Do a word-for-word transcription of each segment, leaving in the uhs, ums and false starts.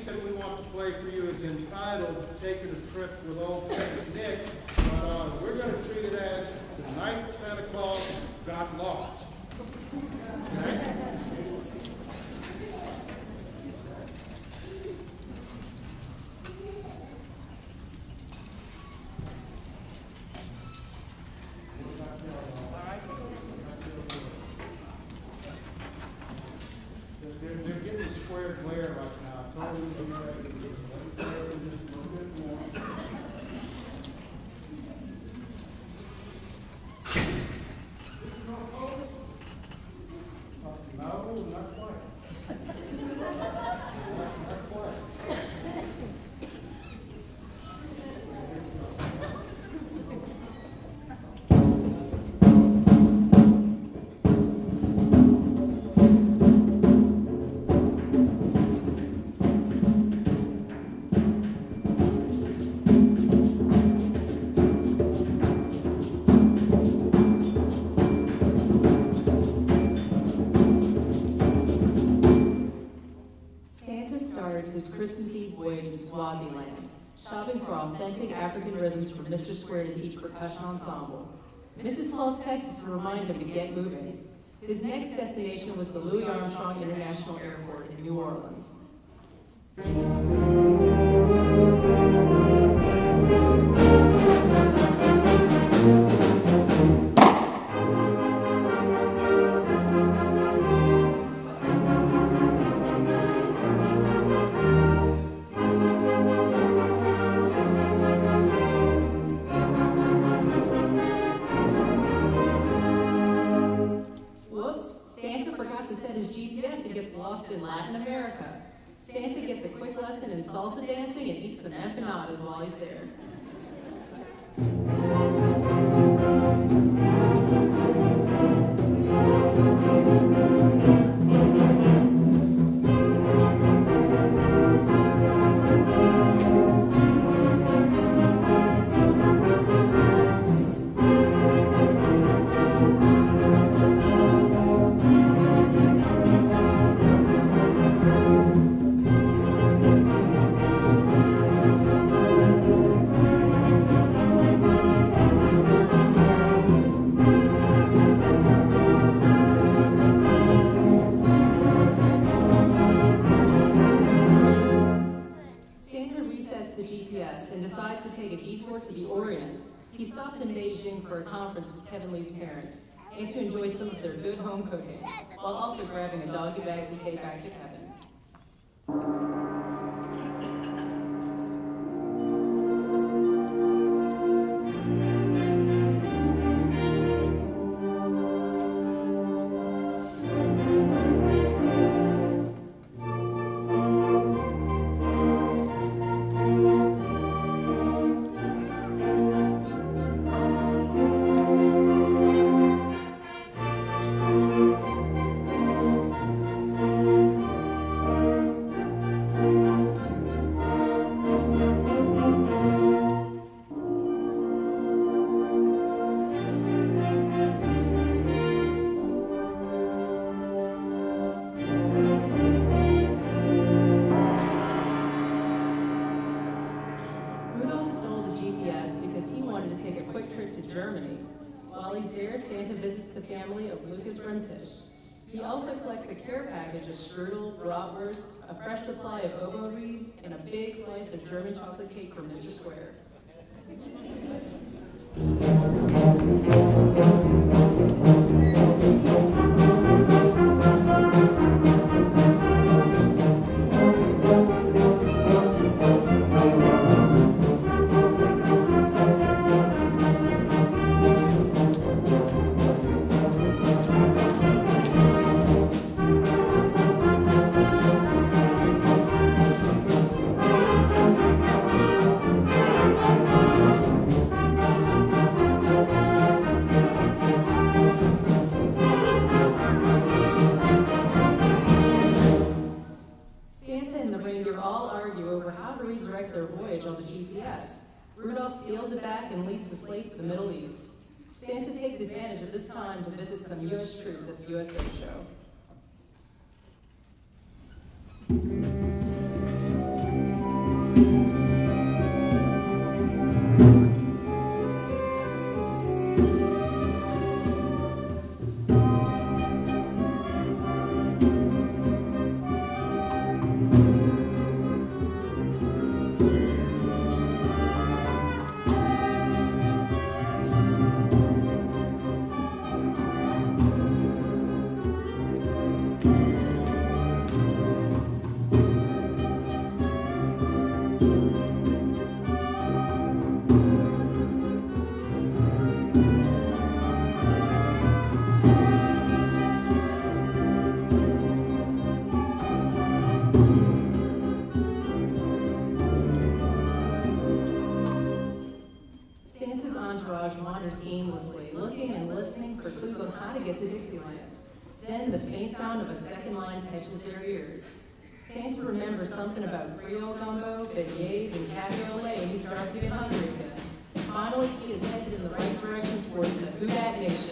that we want to play for you is entitled Taking a Trip with Old Saint Nick, but uh, we're going to treat it as The Night Santa Claus Got Lost. Okay? They're, they're getting a square glare right now. I told them to be ready to get a little just a little bit more. No, not quite. Not, not quite. His Christmas Eve voyage in Swaziland, shopping for authentic African rhythms for Mister Square to teach percussion ensemble. Missus Claus texted to remind him to get moving. His next destination was the Louis Armstrong International Airport in New Orleans. In Latin America. Santa gets a quick lesson in salsa dancing and eats some empanadas while he's there. For a conference with Kevin Lee's parents and to enjoy some of their good home cooking, while also grabbing a doggy bag to take back to Kevin. He also collects a care package of strudel, bratwurst, a fresh supply of oboe reeds, and a big slice of German chocolate cake for Mister Square. To the Middle East. Santa takes advantage of this time to visit some U S troops at the U S A show. then the faint sound of a second line catches their ears. Santa remembers something about Creole gumbo, beignets, and cabriolet, and he starts to get hungry again. Finally, he is headed in the right direction towards the Who Dat Nation.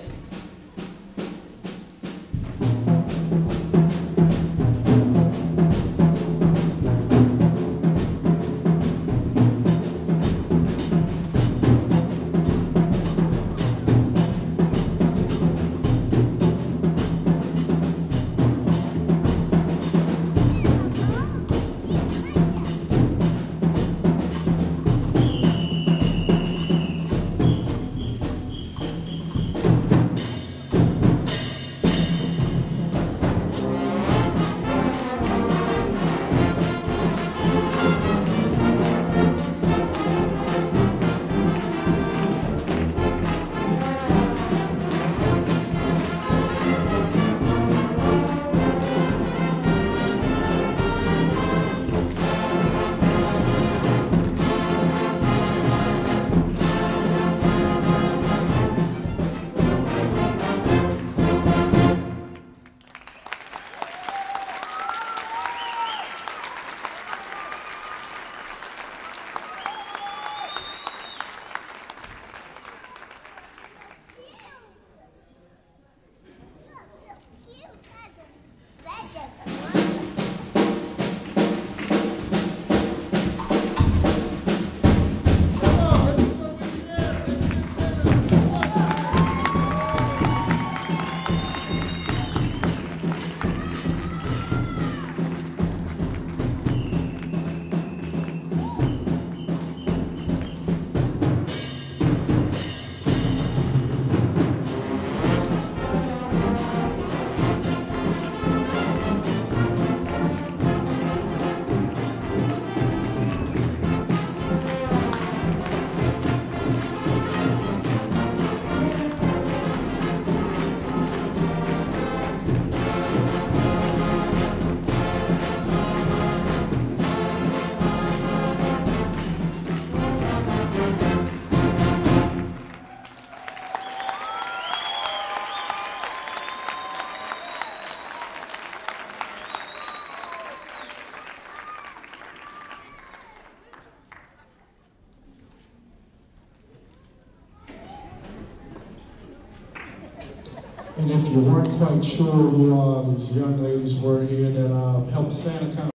And if you weren't quite sure who uh, these young ladies were here that uh, helped Santa kind of